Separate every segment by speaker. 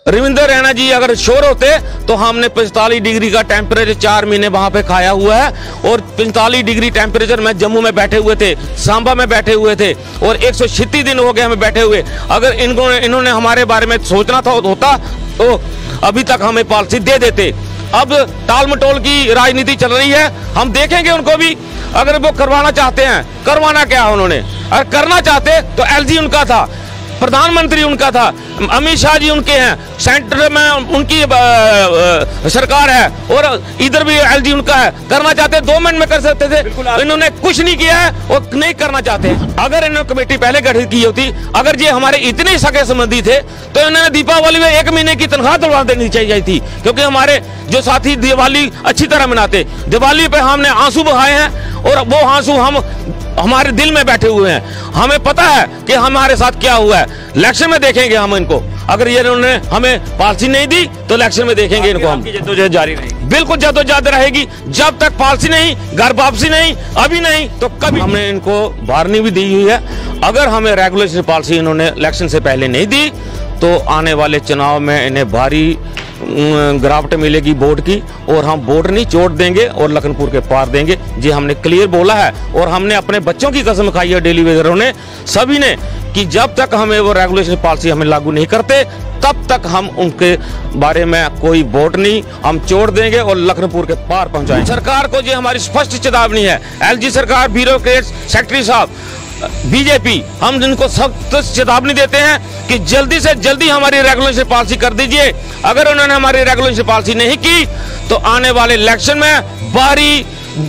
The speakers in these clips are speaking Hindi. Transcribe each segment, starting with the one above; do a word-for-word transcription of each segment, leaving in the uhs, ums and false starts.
Speaker 1: रविंद्र रैना जी अगर श्योर होते तो हमने पैंतालीस डिग्री का टेम्परेचर चार महीने वहां पे खाया हुआ है और पैंतालीस डिग्री टेम्परेचर में जम्मू में बैठे हुए थे, सांबा में बैठे हुए थे और एक सौ छियासी दिन हो गए हमें बैठे हुए। अगर इनको इन्होंने हमारे बारे में सोचना था होता तो अभी तक हमें पॉलिसी दे देते। अब टाल मटोल की राजनीति चल रही है, हम देखेंगे उनको भी। अगर वो करवाना चाहते हैं, करवाना क्या उन्होंने, अगर करना चाहते तो एलजी उनका था, प्रधानमंत्री उनका था, अमित शाह जी उनके हैं, सेंटर में उनकी आ, आ, सरकार है और इधर भी एलजी उनका है। करना चाहते दो मिनट में कर सकते थे, इन्होंने कुछ नहीं किया है और नहीं करना चाहते। अगर इन्होंने कमेटी पहले गठित की होती, अगर ये हमारे इतने सगे संबंधी थे तो इन्होंने दीपावली में एक महीने की तनख्वाह दिलवा देनी चाहिए थी, क्योंकि हमारे जो साथी दिवाली अच्छी तरह मनाते, दिवाली पे हमने आंसू बहाए हैं और वो आंसू हम हमारे दिल में बैठे हुए हैं। हमें पता है कि हमारे साथ क्या हुआ है। इलेक्शन में देखेंगे हम इनको, अगर ये इन्होंने हमें पॉलिसी नहीं दी तो इलेक्शन में देखेंगे इनको हम।
Speaker 2: जद्दोजहद जारी रहेगी,
Speaker 1: बिल्कुल जद्दोजहद रहेगी जब तक पॉलिसी नहीं, घर वापसी नहीं, अभी नहीं तो कभी। हमने इनको वार्निंग भी दी हुई है, अगर हमें रेगुलेशन पॉलिसी इन्होंने इलेक्शन से पहले नहीं दी तो आने वाले चुनाव में इन्हें भारी गिरावट मिलेगी वोट की, और हम वोट नहीं छोड़ देंगे और लखनपुर के पार देंगे। जी हमने क्लियर बोला है और हमने अपने बच्चों की कसम खाई है, डेली वेजरों ने, सभी ने, कि जब तक हमें वो रेगुलेशन पॉलिसी हमें लागू नहीं करते तब तक हम उनके बारे में कोई वोट नहीं हम छोड़ देंगे और लखनपुर के पार पहुंचाएंगे। सरकार को जो हमारी स्पष्ट चेतावनी है, एलजी सरकार, ब्यूरोक्रेट, सेक्रेटरी साहब, बीजेपी, हम इनको सख्त चेतावनी देते हैं कि जल्दी से जल्दी हमारी रेगुलेशन पॉलिसी कर दीजिए। अगर उन्होंने हमारी रेगुलेशन पॉलिसी नहीं की तो आने वाले इलेक्शन में भारी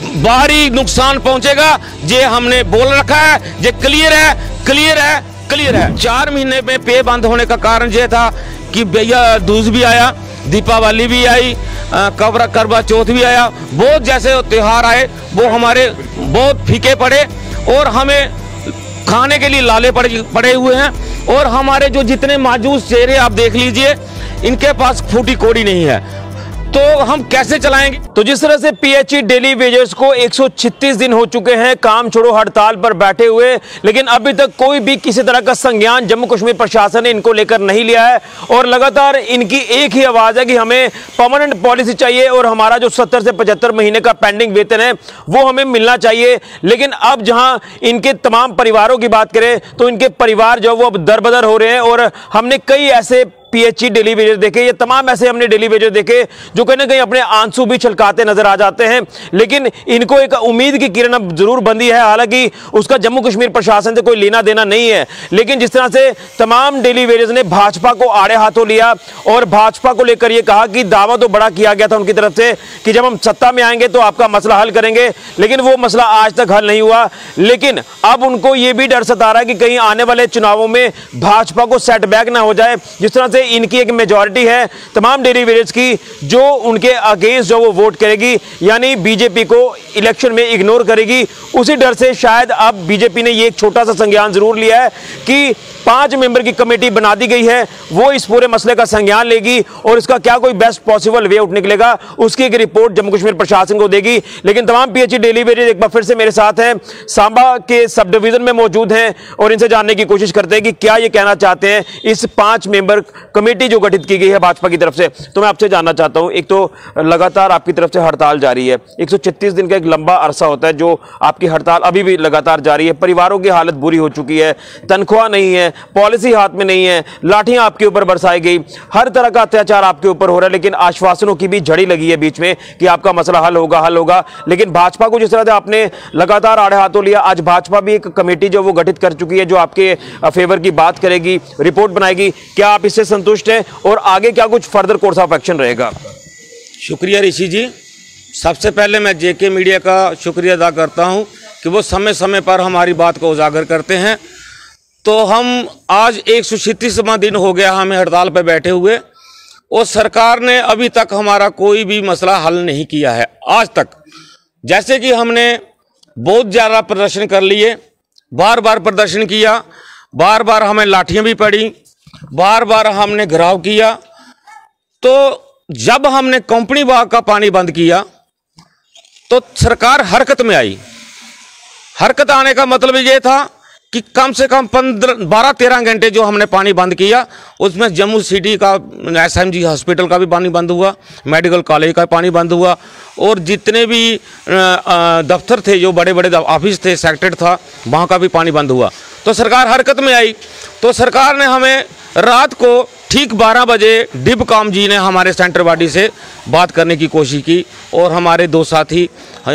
Speaker 1: भारी नुकसान पहुंचेगा। ये हमने बोल रखा है, ये क्लियर है, क्लियर है, क्लियर है। चार महीने में पे बंद होने का कारण यह था कि भैया दूज भी आया, दीपावली भी आई, कबरा करवा चौथ भी आया, बहुत जैसे त्योहार आए वो हमारे बहुत फीके पड़े और हमें खाने के लिए लाले पड़े पड़े हुए हैं। और हमारे जो जितने माजूस चेहरे आप देख लीजिए, इनके पास फूटी कोड़ी नहीं है, तो हम कैसे चलाएंगे।
Speaker 2: तो जिस तरह से पीएचई डेली वेजर्स को एक सौ छत्तीस दिन हो चुके हैं काम छोड़ो हड़ताल पर बैठे हुए, लेकिन अभी तक कोई भी किसी तरह का संज्ञान जम्मू कश्मीर प्रशासन ने इनको लेकर नहीं लिया है और लगातार इनकी एक ही आवाज है कि हमें परमानेंट पॉलिसी चाहिए और हमारा जो सत्तर से पचहत्तर महीने का पेंडिंग वेतन है वो हमें मिलना चाहिए। लेकिन अब जहां इनके तमाम परिवारों की बात करें तो इनके परिवार जो वो अब दरबदर हो रहे हैं और हमने कई ऐसे पीएचई डेली वेजर देखे, ये तमाम ऐसे हमने डेली वेजर देखे जो कहीं ना कहीं अपने आंसू भी छलकाते नजर आ जाते हैं। लेकिन इनको एक उम्मीद की किरण अब जरूर बंदी है, हालांकि उसका जम्मू कश्मीर प्रशासन से कोई लेना देना नहीं है। लेकिन जिस तरह से तमाम डेली वेजर्स ने भाजपा को आड़े हाथों लिया और भाजपा को लेकर यह कहा कि दावा तो बड़ा किया गया था उनकी तरफ से कि जब हम सत्ता में आएंगे तो आपका मसला हल करेंगे, लेकिन वो मसला आज तक हल नहीं हुआ। लेकिन अब उनको यह भी डर सता रहा है कि कहीं आने वाले चुनावों में भाजपा को सेटबैक ना हो जाए। जिस तरह से इनकी एक मेजॉरिटी है तमाम डेली वेजर्स की जो उनके अगेंस्ट जो वो वोट करेगी, यानी बीजेपी को इलेक्शन में इग्नोर करेगी, उसी डर से शायद अब बीजेपी ने ये एक छोटा सा संज्ञान जरूर लिया है कि पांच मेंबर की कमेटी बना दी गई है, वो इस पूरे मसले का संज्ञान लेगी और इसका क्या कोई बेस्ट पॉसिबल वे आउट निकलेगा उसकी एक रिपोर्ट जम्मू कश्मीर प्रशासन को देगी। लेकिन तमाम पीएचई डेली वेजर्स एक बार फिर से मेरे साथ हैं, सांबा के सब डिवीजन में मौजूद हैं और इनसे जानने की कोशिश करते हैं कि क्या ये कहना चाहते हैं इस पांच मेंबर कमेटी जो गठित की गई है भाजपा की तरफ से। तो मैं आपसे जानना चाहता हूं, एक तो लगातार आपकी तरफ से हड़ताल जारी है, एक सौ छत्तीस दिन का एक लंबा अरसा होता है जो आपकी हड़ताल अभी भी लगातार जारी है, परिवारों की हालत बुरी हो चुकी है, तनख्वाह नहीं है, पॉलिसी हाथ में नहीं है, लाठियां आपके ऊपर बरसाई गई, हर तरह का अत्याचार आपके ऊपर हो रहा है, लेकिन आश्वासनों की भी झड़ी लगी है बीच में कि आपका मसला हल होगा हल होगा। लेकिन भाजपा को जिस तरह से आपने लगातार आड़े हाथों लिया, आज भाजपा भी एक कमेटी जो वो गठित कर चुकी है जो आपके फेवर की बात करेगी, रिपोर्ट बनाएगी, क्या आप इससे संतुष्ट हैं और आगे क्या कुछ फर्दर कोर्स ऑफ एक्शन रहेगा?
Speaker 1: शुक्रिया ऋषि जी। सबसे पहले मैं जेके मीडिया का शुक्रिया अदा करता हूं कि वो समय समय पर हमारी बात को उजागर करते हैं। तो हम आज एक सौ छियासीवां दिन हो गया हमें हड़ताल पर बैठे हुए और सरकार ने अभी तक हमारा कोई भी मसला हल नहीं किया है आज तक। जैसे कि हमने बहुत ज़्यादा प्रदर्शन कर लिए, बार बार प्रदर्शन किया, बार बार हमें लाठियां भी पड़ी, बार बार हमने घेराव किया। तो जब हमने कंपनी बाग का पानी बंद किया तो सरकार हरकत में आई। हरकत आने का मतलब ये था कि कि कम से कम पंद्रह बारह तेरह घंटे जो हमने पानी बंद किया, उसमें जम्मू सिटी का एसएमजी हॉस्पिटल का भी पानी बंद हुआ, मेडिकल कॉलेज का पानी बंद हुआ, और जितने भी दफ्तर थे, जो बड़े बड़े ऑफिस थे, सेक्रेटरी था, वहाँ का भी पानी बंद हुआ। तो सरकार हरकत में आई। तो सरकार ने हमें रात को ठीक बारह बजे डिबकॉम जी ने हमारे सेंटर बॉडी से बात करने की कोशिश की, और हमारे दो साथी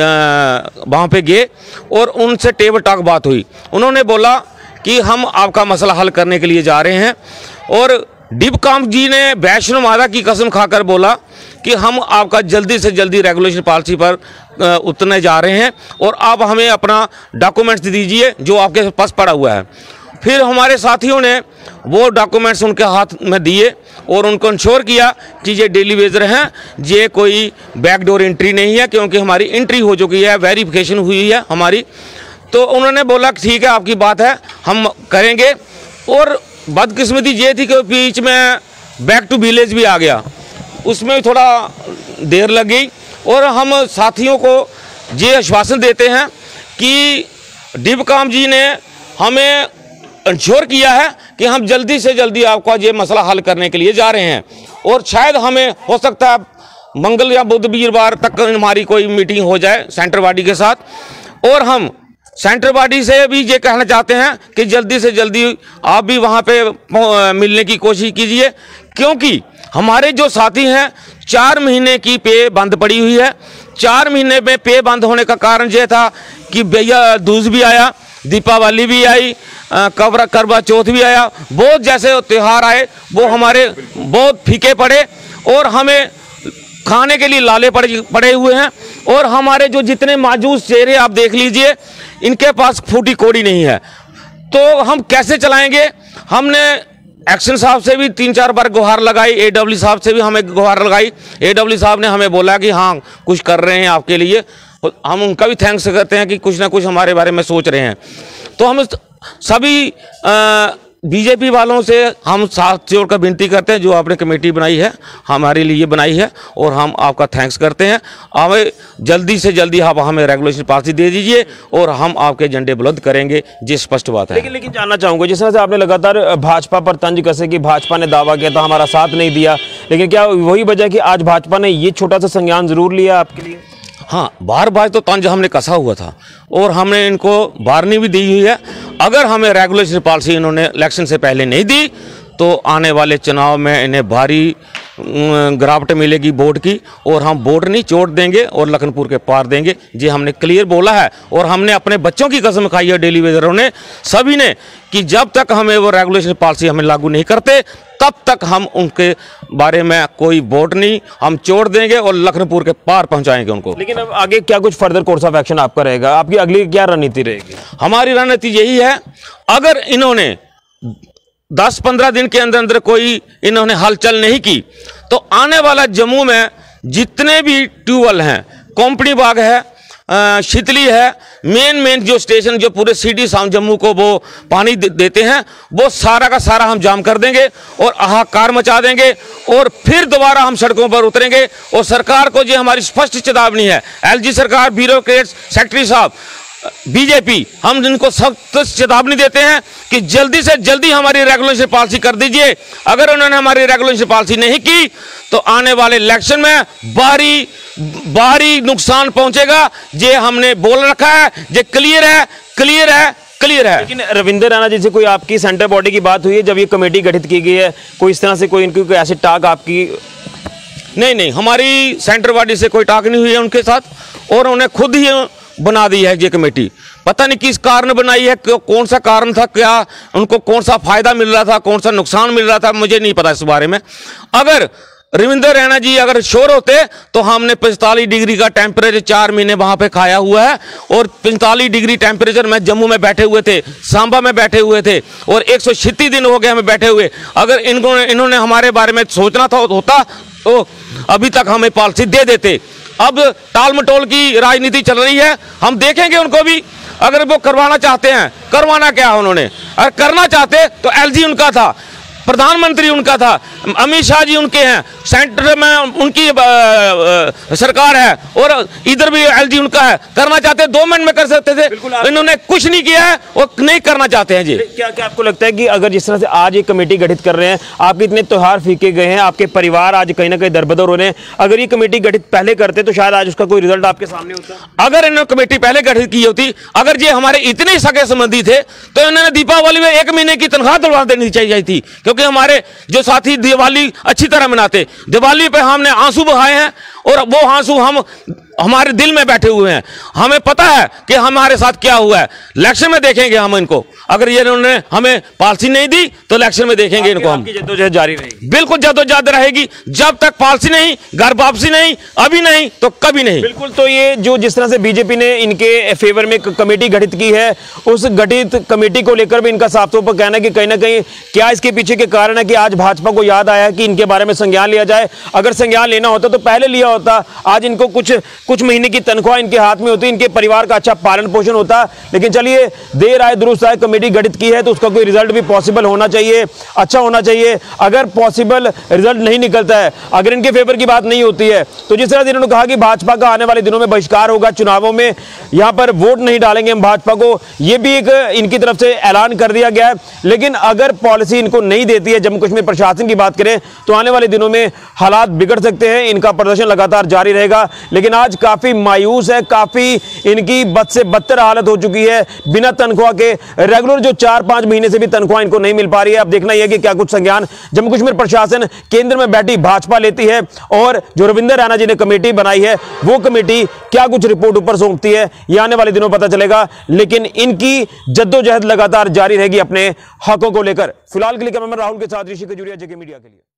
Speaker 1: वहाँ पे गए और उनसे टेबल टॉक बात हुई। उन्होंने बोला कि हम आपका मसला हल करने के लिए जा रहे हैं, और डिबकॉम जी ने वैष्णो माता की कसम खाकर बोला कि हम आपका जल्दी से जल्दी रेगुलेशन पॉलिसी पर उतरने जा रहे हैं, और आप हमें अपना डॉक्यूमेंट्स दीजिए जो आपके पास पड़ा हुआ है। फिर हमारे साथियों ने वो डॉक्यूमेंट्स उनके हाथ में दिए और उनको इंश्योर किया कि ये डेली वेजर हैं, ये कोई बैकडोर एंट्री नहीं है, क्योंकि हमारी एंट्री हो चुकी है, वेरिफिकेशन हुई है हमारी। तो उन्होंने बोला ठीक है, आपकी बात है, हम करेंगे। और बदकिस्मती ये थी कि बीच में बैक टू विलेज भी आ गया, उसमें भी थोड़ा देर लग गई। और हम साथियों को ये आश्वासन देते हैं कि डिबकॉम जी ने हमें इंश्योर किया है कि हम जल्दी से जल्दी आपका ये मसला हल करने के लिए जा रहे हैं, और शायद हमें हो सकता है मंगल या बुध वीरवार तक हमारी कोई मीटिंग हो जाए सेंटर बॉडी के साथ। और हम सेंटर बॉडी से भी ये कहना चाहते हैं कि जल्दी से जल्दी आप भी वहाँ पे मिलने की कोशिश कीजिए, क्योंकि हमारे जो साथी हैं चार महीने की पे बंद पड़ी हुई है। चार महीने में पे बंद होने का कारण ये था कि भैया दूज भी आया, दीपावली भी आई, कबरा करवा चौथ भी आया, बहुत जैसे त्यौहार आए वो हमारे बहुत फीके पड़े, और हमें खाने के लिए लाले पड़े पड़े हुए हैं। और हमारे जो जितने माजूस चेहरे आप देख लीजिए, इनके पास फूटी कोड़ी नहीं है, तो हम कैसे चलाएंगे। हमने एक्शन साहब से भी तीन चार बार गुहार लगाई, एडब्ल्यू साहब से भी हमें गुहार लगाई। एडब्ल्यू साहब ने हमें बोला कि हाँ कुछ कर रहे हैं आपके लिए, हम उनका भी थैंक्स करते हैं कि कुछ ना कुछ हमारे बारे में सोच रहे हैं। तो हम सभी बीजेपी वालों से हम साथ जोड़कर विनती करते हैं, जो आपने कमेटी बनाई है हमारे लिए बनाई है, और हम आपका थैंक्स करते हैं। हमें जल्दी से जल्दी आप हमें रेगुलेशन पॉलिसी दे दीजिए और हम आपके झंडे बुलंद करेंगे, ये स्पष्ट बात है।
Speaker 2: लेकिन लेकिन जानना चाहूँगा, जिस तरह से आपने लगातार भाजपा पर तंज कसे कि भाजपा ने दावा किया था, हमारा साथ नहीं दिया, लेकिन क्या वही वजह कि आज भाजपा ने ये छोटा सा संज्ञान जरूर लिया आपके लिए?
Speaker 1: हाँ, बार बार तो तंज हमने कसा हुआ था, और हमने इनको वार्निंग भी दी हुई है। अगर हमें रेगुलेशन पॉलिसी इन्होंने इलेक्शन से पहले नहीं दी, तो आने वाले चुनाव में इन्हें भारी गिरावट मिलेगी वोट की, और हम वोट नहीं चोट देंगे और लखनपुर के पार देंगे। ये हमने क्लियर बोला है, और हमने अपने बच्चों की कसम खाई है, डेली वेजरों ने, सभी ने, कि जब तक हमें वो रेगुलेशन पॉलिसी हमें लागू नहीं करते, तब तक हम उनके बारे में कोई वोट नहीं, हम चोट देंगे और लखनपुर के पार पहुंचाएंगे उनको।
Speaker 2: लेकिन अब आगे क्या कुछ फर्दर कोर्स ऑफ एक्शन आपका रहेगा? आपकी अगली क्या रणनीति रहेगी?
Speaker 1: हमारी रणनीति यही है, अगर इन्होंने दस पंद्रह दिन के अंदर अंदर कोई इन्होंने हलचल नहीं की, तो आने वाला जम्मू में जितने भी ट्यूबवेल हैं, कंपनी बाग है, शीतली है, मेन मेन जो स्टेशन जो पूरे सिटी साउथ जम्मू को वो पानी दे, देते हैं, वो सारा का सारा हम जाम कर देंगे और हाहाकार मचा देंगे, और फिर दोबारा हम सड़कों पर उतरेंगे। और सरकार को जो हमारी स्पष्ट चेतावनी है, एलजी सरकार, ब्यूरोक्रेट्स, सेक्रेटरी साहब, बीजेपी, हम इनको सख्त चेतावनी देते हैं कि जल्दी से जल्दी हमारी रेगुलेशन पॉलिसी कर दीजिए। अगर उन्होंने हमारी रेगुलेशन पॉलिसी नहीं की, तो आने वाले इलेक्शन में भारी भारी नुकसान पहुंचेगा। ये हमने बोल रखा है, ये क्लियर है, क्लियर है, क्लियर है।
Speaker 2: लेकिन रविंदर रैना जी से कोई आपकी सेंटर बॉडी की बात हुई है जब ये कमेटी गठित की गई है? कोई इस तरह से कोई इनकी कोई ऐसी टाक आपकी?
Speaker 1: नहीं नहीं, हमारी सेंटर बॉडी से कोई टाक नहीं हुई है उनके साथ, और उन्हें खुद ही बना दी है ये कमेटी। पता नहीं किस कारण बनाई है, कौन सा कारण था, क्या उनको कौन सा फायदा मिल रहा था, कौन सा नुकसान मिल रहा था, मुझे नहीं पता इस बारे में। अगर रविंदर रैना जी अगर श्योर होते, तो हमने पैंतालीस डिग्री का टेम्परेचर चार महीने वहां पे खाया हुआ है, और पैंतालीस डिग्री टेम्परेचर में जम्मू में बैठे हुए थे, सांबा में बैठे हुए थे, और एक सौ छियासी दिन हो गए हमें बैठे हुए। अगर इनको इन्होंने हमारे बारे में सोचना था होता तो अभी तक हमें पॉलिसी दे देते। अब टाल मटोल की राजनीति चल रही है, हम देखेंगे उनको भी। अगर वो करवाना चाहते हैं, करवाना क्या है उन्होंने, अगर करना चाहते तो एलजी उनका था, प्रधानमंत्री उनका था, अमित शाह जी उनके हैं, सेंटर में उनकी आ, आ, सरकार है, और इधर भी एलजी उनका है। करना चाहते दो मिनट में कर सकते थे, इन्होंने कुछ नहीं किया है और नहीं करना चाहते हैं जी।
Speaker 2: क्या क्या आपको लगता है कि अगर जिस तरह से आज एक कमेटी गठित कर रहे हैं, आपके इतने त्योहार फीके गए हैं, आपके परिवार आज कहीं ना कहीं दरबदर हो रहे हैं, अगर ये कमेटी गठित पहले करते तो शायद आज उसका कोई रिजल्ट आपके सामने होता?
Speaker 1: अगर इन्होंने कमेटी पहले गठित की होती, अगर ये हमारे इतने सगे संबंधी थे तो इन्होंने दीपावली में एक महीने की तनख्वाह दिलवा देनी चाहिए थी, क्योंकि हमारे जो साथी दिवाली अच्छी तरह मनाते, दिवाली पे हमने आंसू बहाए हैं और वो आंसू हम हमारे दिल में बैठे हुए हैं। हमें पता है कि हमारे साथ क्या हुआ है। इलेक्शन में देखेंगे हम इनको, अगर ये इन्होंने हमें पॉलिसी नहीं दी तो इलेक्शन में देखेंगे इनको हम।
Speaker 2: जद्दोजहद जारी रहेगी,
Speaker 1: बिल्कुल जद्दोजहद रहेगी, जब तक पॉलिसी नहीं, घर वापसी नहीं, अभी नहीं तो कभी नहीं।
Speaker 2: बिल्कुल। तो ये जो जिस तरह से बीजेपी ने इनके फेवर में कमेटी गठित की है, उस गठित कमेटी को लेकर भी इनका साफ तौर पर कहना है कि कहीं ना कहीं क्या इसके पीछे के कारण है कि आज भाजपा को याद आया कि इनके बारे में संज्ञान लिया जाए। अगर संज्ञान लेना होता तो पहले लिया होता, आज इनको कुछ कुछ महीने की तनख्वाह इनके हाथ में होती, इनके परिवार का अच्छा पालन पोषण होता। लेकिन चलिए, देर आए दुरुस्त आए, कमेटी गठित की है तो उसका कोई रिजल्ट भी पॉसिबल होना चाहिए, अच्छा होना चाहिए। अगर पॉसिबल रिजल्ट नहीं निकलता है, अगर इनके फेवर की बात नहीं होती है, तो जिस तरह से इन्होंने कहा कि भाजपा का आने वाले दिनों में बहिष्कार होगा, चुनावों में यहां पर वोट नहीं डालेंगे हम भाजपा को, यह भी एक इनकी तरफ से ऐलान कर दिया गया है। लेकिन अगर पॉलिसी इनको नहीं देती है, जम्मू कश्मीर प्रशासन की बात करें तो आने वाले दिनों में हालात बिगड़ सकते हैं, इनका प्रदर्शन लगातार जारी रहेगा। लेकिन आज काफी मायूस है, काफी इनकी बद से बदतर हालत हो चुकी है। बिना तनख्वाह के रेगुलर जो चार पांच महीने से भी तनख्वाह इनको नहीं मिल पा रही है। अब देखना यह कि क्या कुछ संज्ञान जम्मू कश्मीर प्रशासन केंद्र में बैठी भाजपा लेती है, और जो रविंदर रैना जी ने कमेटी बनाई है वो कमेटी क्या कुछ रिपोर्ट ऊपर सौंपती है, यह आने वाले दिनों पता चलेगा। लेकिन इनकी जद्दोजहद लगातार जारी रहेगी अपने हकों को लेकर। फिलहाल के लिए कैमरामैन राहुल के साथ ऋषि खजूरिया, जेके मीडिया के लिए।